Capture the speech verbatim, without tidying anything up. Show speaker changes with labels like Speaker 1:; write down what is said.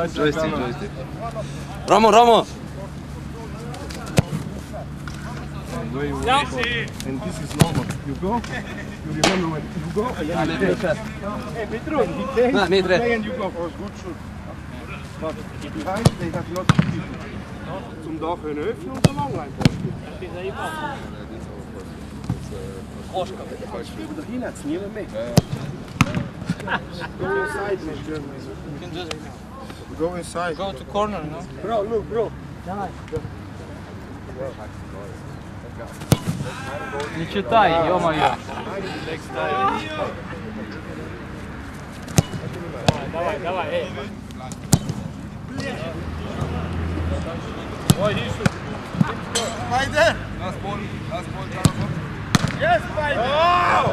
Speaker 1: Joystick, joystick. Ramo, Ramo!
Speaker 2: Where you yeah. And this is normal. You go, you remember when you go, and then you play. Hey, Petro, he plays,
Speaker 1: nah,
Speaker 2: you play and you go for a good shoot. But behind, they have lots of people. Zum da können öffnen und so lang einfach. Aber dahin hat es niemand mehr. Go inside, Mister You can just go inside.
Speaker 3: Go to corner, no?
Speaker 2: Bro, look, bro.
Speaker 3: Не читай, ё-моё. Давай, давай, эй. Ой, иди сюда.
Speaker 2: Haydi.
Speaker 1: Last ball, last ball, Jonathan.
Speaker 2: Yes, baby. Oh!